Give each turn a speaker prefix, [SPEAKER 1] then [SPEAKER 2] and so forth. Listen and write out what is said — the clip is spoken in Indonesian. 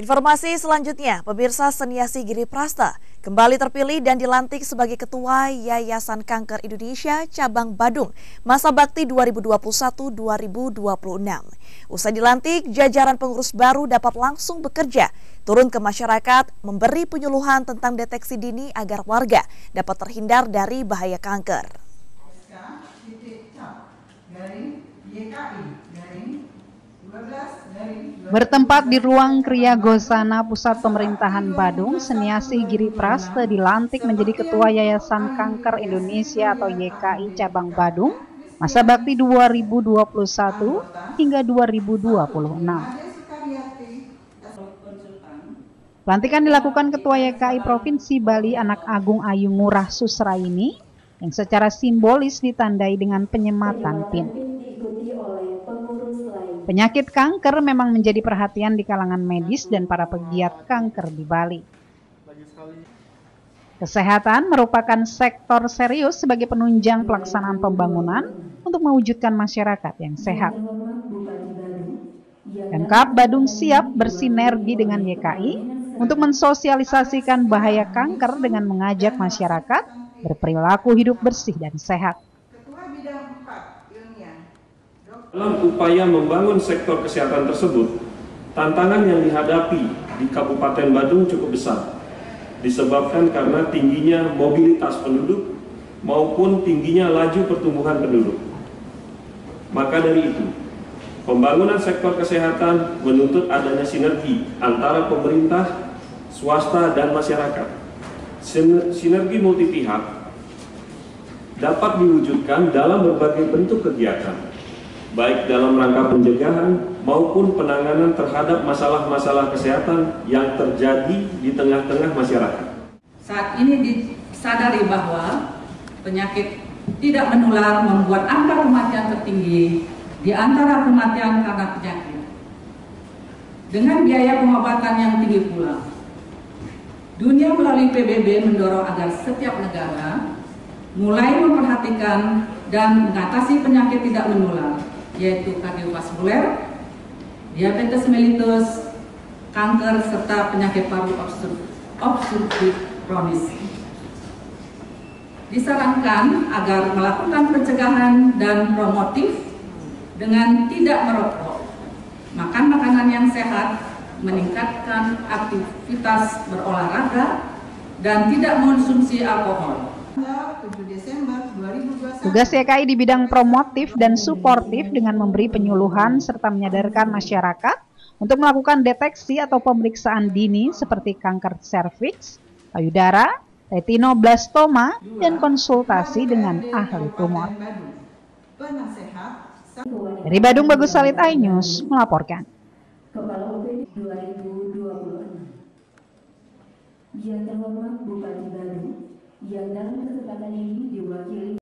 [SPEAKER 1] Informasi selanjutnya, pemirsa Seniasi Giri Prasta kembali terpilih dan dilantik sebagai Ketua Yayasan Kanker Indonesia Cabang Badung masa bakti 2021-2026. Usai dilantik, jajaran pengurus baru dapat langsung bekerja, turun ke masyarakat, memberi penyuluhan tentang deteksi dini agar warga dapat terhindar dari bahaya kanker.
[SPEAKER 2] Bertempat di ruang Kriya Gosana Pusat Pemerintahan Badung, Seniasi Giri Prasta dilantik menjadi Ketua Yayasan Kanker Indonesia atau YKI Cabang Badung masa bakti 2021 hingga 2026. Pelantikan dilakukan Ketua YKI Provinsi Bali Anak Agung Ayu Ngurah Susraini yang secara simbolis ditandai dengan penyematan pin. Penyakit kanker memang menjadi perhatian di kalangan medis dan para pegiat kanker di Bali. Kesehatan merupakan sektor serius sebagai penunjang pelaksanaan pembangunan untuk mewujudkan masyarakat yang sehat. Pemkab Badung siap bersinergi dengan YKI untuk mensosialisasikan bahaya kanker dengan mengajak masyarakat berperilaku hidup bersih dan sehat.
[SPEAKER 3] Dalam upaya membangun sektor kesehatan tersebut, tantangan yang dihadapi di Kabupaten Badung cukup besar, disebabkan karena tingginya mobilitas penduduk maupun tingginya laju pertumbuhan penduduk. Maka dari itu, pembangunan sektor kesehatan menuntut adanya sinergi antara pemerintah, swasta, dan masyarakat. Sinergi multi pihak dapat diwujudkan dalam berbagai bentuk kegiatan, baik dalam rangka pencegahan maupun penanganan terhadap masalah-masalah kesehatan yang terjadi di tengah-tengah masyarakat.
[SPEAKER 4] Saat ini disadari bahwa penyakit tidak menular membuat angka kematian tertinggi di antara kematian karena penyakit. Dengan biaya pengobatan yang tinggi pula, dunia melalui PBB mendorong agar setiap negara mulai memperhatikan dan mengatasi penyakit tidak menular, yaitu kardiovaskuler, diabetes mellitus, kanker, serta penyakit paru obstruktif kronis. Disarankan agar melakukan pencegahan dan promotif dengan tidak merokok, makan makanan yang sehat, meningkatkan aktivitas berolahraga, dan tidak mengonsumsi alkohol.
[SPEAKER 2] Tugas YKI di bidang promotif dan suportif dengan memberi penyuluhan serta menyadarkan masyarakat untuk melakukan deteksi atau pemeriksaan dini seperti kanker serviks, payudara, retinoblastoma, dan konsultasi dengan ahli tumor. Dari Badung, Bagus Salid, iNews melaporkan.
[SPEAKER 5] Kepala UPD 2026. Yang terhormat Bupati Badung, yang dalam kesempatan ini diwakili